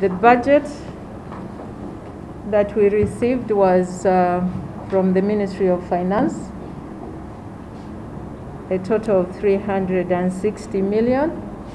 The budget that we received was from the Ministry of Finance, a total of 360 million,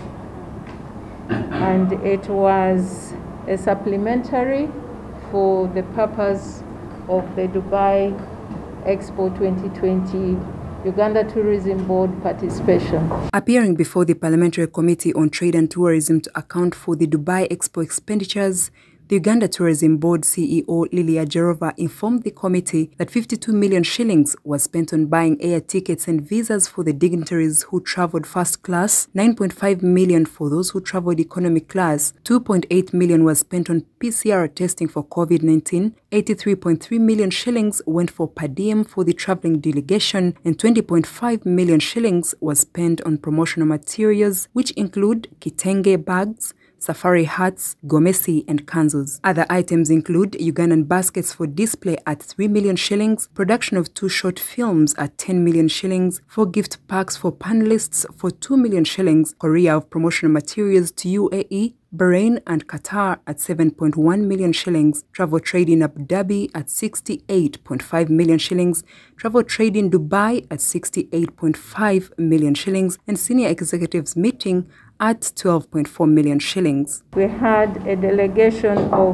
and it was a supplementary for the purpose of the Dubai Expo 2020 Uganda Tourism Board participation. Appearing before the Parliamentary Committee on Trade and Tourism to account for the Dubai Expo expenditures, the Uganda Tourism Board CEO Lilia Jerova informed the committee that 52 million shillings was spent on buying air tickets and visas for the dignitaries who travelled first class, 9.5 million for those who travelled economy class, 2.8 million was spent on PCR testing for COVID-19, 83.3 million shillings went for per diem for the travelling delegation, and 20.5 million shillings was spent on promotional materials, which include kitenge bags, safari hats, gomesi and kanzus. Other items include Ugandan baskets for display at 3 million shillings, production of 2 short films at 10 million shillings, 4 gift packs for panelists for 2 million shillings, courier of promotional materials to UAE, Bahrain and Qatar at 7.1 million shillings, travel trade in Abu Dhabi at 68.5 million shillings, travel trade in Dubai at 68.5 million shillings, and senior executives meeting at 12.4 million shillings. We had a delegation of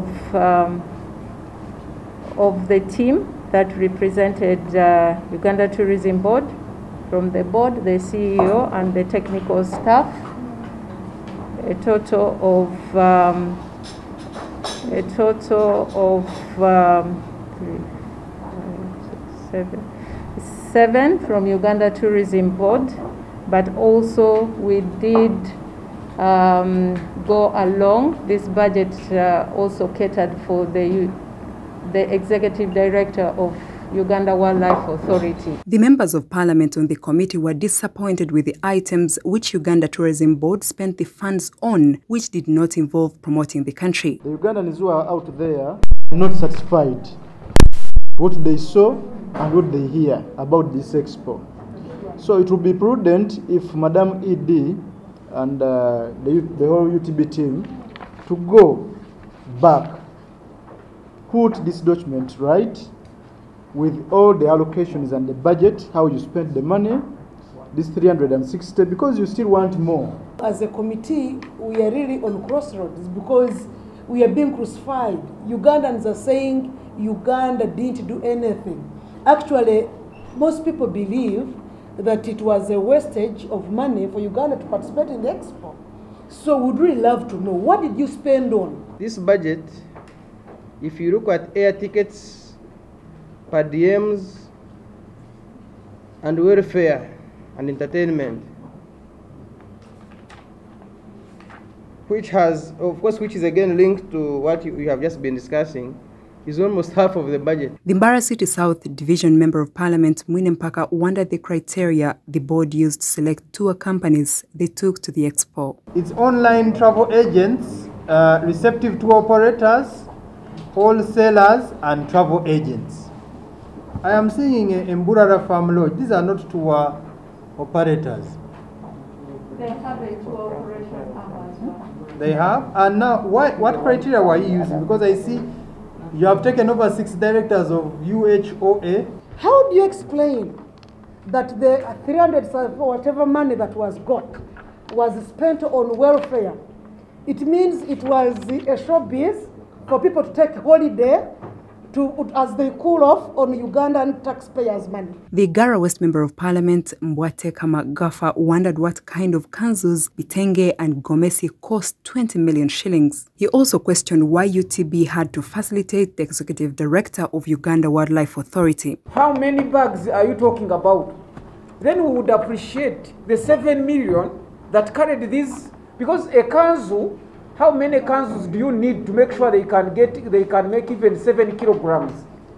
the team that represented Uganda Tourism Board, from the board, the CEO and the technical staff. A total of 7 from Uganda Tourism Board, but also we did go along. This budget also catered for the executive director of Uganda Wildlife Authority. The members of parliament on the committee were disappointed with the items which Uganda Tourism Board spent the funds on, which did not involve promoting the country. The Ugandans who are out there are not satisfied what they saw and what they hear about this expo. So it would be prudent if Madam ED and the whole UTB team to go back, put this document right with all the allocations and the budget, how you spent the money, this 360, because you still want more. As a committee, we are really on crossroads because we are being crucified. Ugandans are saying Uganda didn't do anything. Actually, most people believe that it was a wastage of money for Uganda to participate in the expo. So we'd really love to know, what did you spend on? This budget, if you look at air tickets, per diems, and welfare and entertainment, which has, of course, which is again linked to what you have just been discussing, is almost half of the budget. The Mbarara City South Division Member of Parliament, Mwine Mpaka, wondered the criteria the board used to select tour companies they took to the expo. It's online travel agents, receptive tour operators, wholesalers, and travel agents. I am seeing a Mbarara Farm Lodge. These are not tour operators. They have a tour operation arm as well. They have? And now, what criteria were you using? Because I see you have taken over 6 directors of UHOA. How do you explain that the 300 or whatever money that was got was spent on welfare? It means it was a showbiz for people to take holiday as they cool off on Ugandan taxpayers' money. The Gara West Member of Parliament, Mbwate Kamagafa, wondered what kind of kanzus, bitenge and gomesi cost 20 million shillings. He also questioned why UTB had to facilitate the Executive Director of Uganda Wildlife Authority. How many bags are you talking about? Then we would appreciate the 7 million that carried this, because a kanzu, how many kanzus do you need to make sure they can make even 7 kilograms?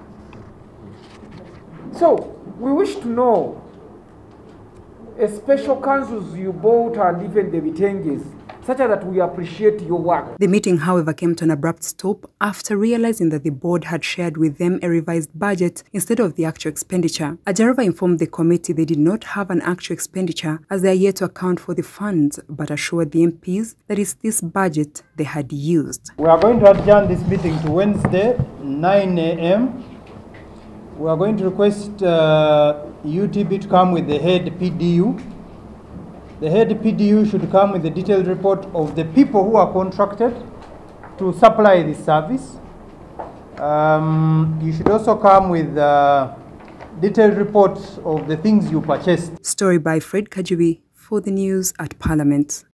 So we wish to know a special kanzus you bought and even the bitenges, such that we appreciate your work. The meeting, however, came to an abrupt stop after realizing that the board had shared with them a revised budget instead of the actual expenditure. Ajarova informed the committee they did not have an actual expenditure as they are yet to account for the funds, but assured the MPs that it's this budget they had used. We are going to adjourn this meeting to Wednesday, 9 a.m. We are going to request UTB to come with the head PDU. The head PDU should come with a detailed report of the people who are contracted to supply this service. You should also come with detailed reports of the things you purchased. Story by Fred Kajubi for the news at Parliament.